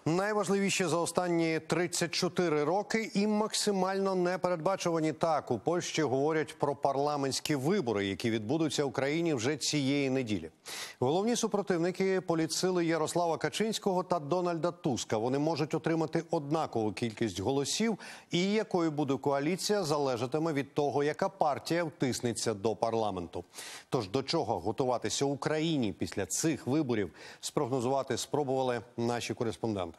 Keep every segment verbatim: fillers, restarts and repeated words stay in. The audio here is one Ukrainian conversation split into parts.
Найважливіше за останні тридцять чотири роки і максимально непередбачувані. Так, у Польщі говорять про парламентські вибори, які відбудуться в країні вже цієї неділі. Головні супротивники – політсили Ярослава Качинського та Дональда Туска. Вони можуть отримати однакову кількість голосів, і якою буде коаліція, залежатиме від того, яка партія втиснеться до парламенту. Тож до чого готуватися Україні після цих виборів, спрогнозувати спробували наші кореспонденти.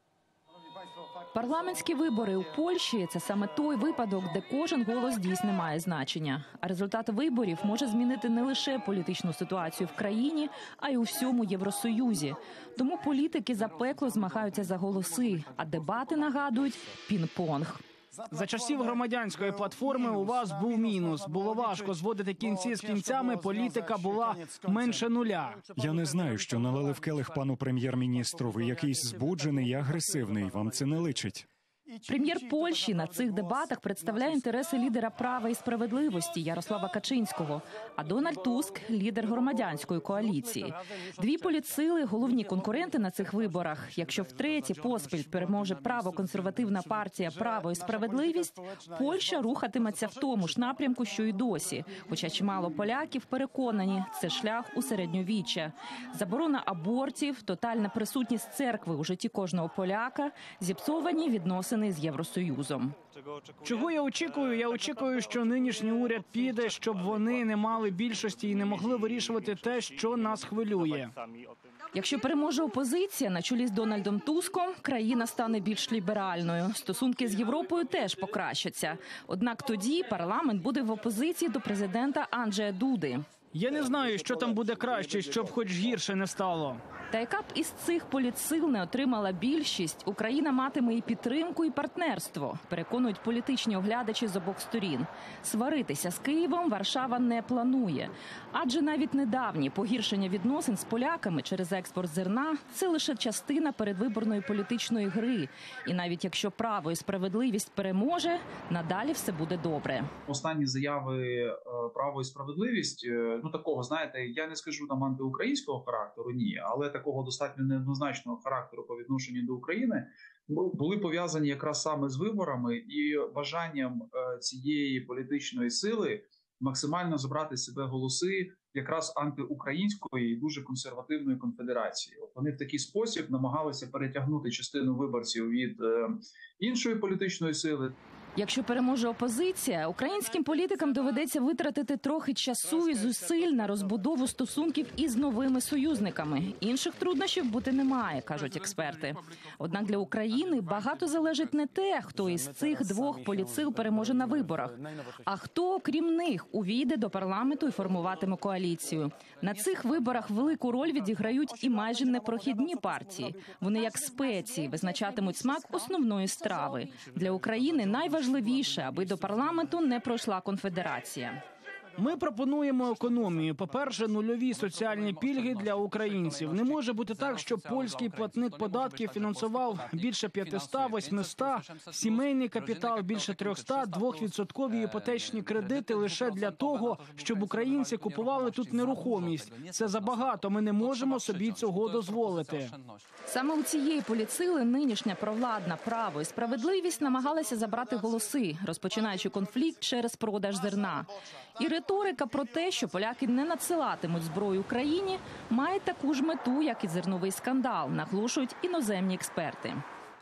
Парламентські вибори у Польщі – це саме той випадок, де кожен голос дійсно має значення. А результат виборів може змінити не лише політичну ситуацію в країні, а й у всьому Євросоюзі. Тому політики запекло змагаються за голоси, а дебати нагадують пінг-понг. За часів громадянської платформи у вас був мінус. Було важко зводити кінці з кінцями, політика була менше нуля. Я не знаю, що налили в келих пану прем'єр-міністру. Ви якийсь збуджений і агресивний. Вам це не личить. Прем'єр Польщі на цих дебатах представляє інтереси лідера права і справедливості Ярослава Качинського, а Дональд Туск – лідер громадянської коаліції. Дві політсили – головні конкуренти на цих виборах. Якщо втретє поспіль переможе правоконсервативна партія «Право і справедливість», Польща рухатиметься в тому ж напрямку, що й досі. Хоча чимало поляків переконані – це шлях у середньовіччя. Заборона абортів, тотальна присутність церкви у житті кожного поляка, зіпсовані відносини з Євросоюзом. Чого я очікую? Я очікую, що нинішній уряд піде, щоб вони не мали більшості і не могли вирішувати те, що нас хвилює. Якщо переможе опозиція на чолі з Дональдом Туском, країна стане більш ліберальною. Стосунки з Європою теж покращаться. Однак тоді парламент буде в опозиції до президента Анджея Дуди. Я не знаю, що там буде краще, щоб хоч гірше не стало. Та яка б із цих політсил не отримала більшість, Україна матиме і підтримку, і партнерство, переконують політичні оглядачі з обох сторін. Сваритися з Києвом Варшава не планує. Адже навіть недавні погіршення відносин з поляками через експорт зерна – це лише частина передвиборної політичної гри. І навіть якщо право і справедливість переможе, надалі все буде добре. Останні заяви «Право і справедливість», ну такого, знаєте, я не скажу там антиукраїнського характеру, ні, але такого достатньо неоднозначного характеру по відношенню до України, були пов'язані якраз саме з виборами і бажанням цієї політичної сили максимально забрати з себе голоси якраз антиукраїнської і дуже консервативної конфедерації. От вони в такий спосіб намагалися перетягнути частину виборців від е, іншої політичної сили. Якщо переможе опозиція, українським політикам доведеться витратити трохи часу і зусиль на розбудову стосунків із новими союзниками. Інших труднощів бути немає, кажуть експерти. Однак для України багато залежить не те, хто із цих двох політсил переможе на виборах, а хто, окрім них, увійде до парламенту і формуватиме коаліцію. На цих виборах велику роль відіграють і майже непрохідні партії. Вони як спеції визначатимуть смак основної страви. Для України найважливіше Важливіше, аби до парламенту не пройшла конфедерація. Ми пропонуємо економію. По-перше, нульові соціальні пільги для українців. Не може бути так, що польський платник податків фінансував більше п'ятсот-восьмисот, сімейний капітал більше триста, двохвідсоткові іпотечні кредити лише для того, щоб українці купували тут нерухомість. Це забагато, ми не можемо собі цього дозволити. Саме у цієї політсили нинішня провладна «Право і справедливість» намагалася забрати голоси, розпочинаючи конфлікт через продаж зерна. І риторика про те, що поляки не надсилатимуть зброю Україні, має таку ж мету, як і зерновий скандал, наголошують іноземні експерти.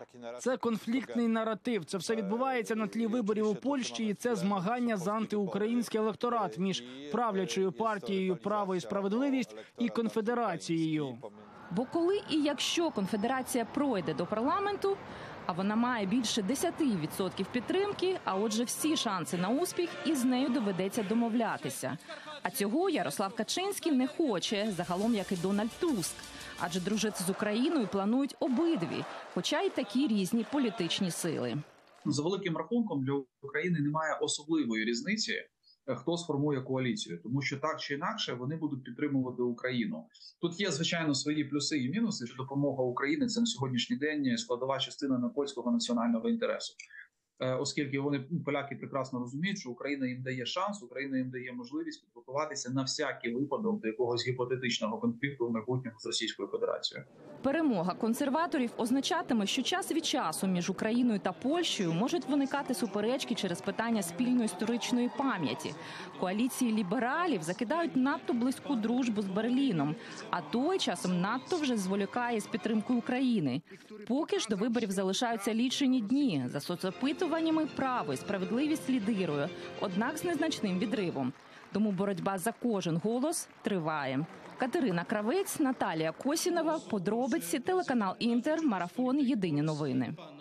Це конфліктний наратив. Це все відбувається на тлі виборів у Польщі, і це змагання за антиукраїнський електорат між правлячою партією «Право і справедливість» і конфедерацією. Бо коли і якщо конфедерація пройде до парламенту, а вона має більше десять відсотків підтримки, а отже всі шанси на успіх, і з нею доведеться домовлятися. А цього Ярослав Качинський не хоче, загалом як і Дональд Туск. Адже дружити з Україною планують обидві, хоча й такі різні політичні сили. За великим рахунком для України немає особливої різниці, хто сформує коаліцію, тому що так чи інакше вони будуть підтримувати Україну. Тут є, звичайно, свої плюси і мінуси, що допомога Україні – це на сьогоднішній день складова частина польського національного інтересу. оскільки вони, поляки, прекрасно розуміють, що Україна їм дає шанс, Україна їм дає можливість підготуватися на всякий випадок до якогось гіпотетичного конфлікту в майбутньому з Російською Федерацією. Перемога консерваторів означатиме, що час від часу між Україною та Польщею можуть виникати суперечки через питання спільної історичної пам'яті. Коаліції лібералів закидають надто близьку дружбу з Берліном, а той часом надто вже зволікає з підтримкою України. Поки ж до виборів залишаються лічені дні. За соцопитуваннями «Право і справедливість» лідирує, однак з незначним відривом. Тому боротьба за кожен голос триває. Катерина Кравець, Наталія Косінова, подробиці, телеканал «Інтер», Марафон, Єдині новини.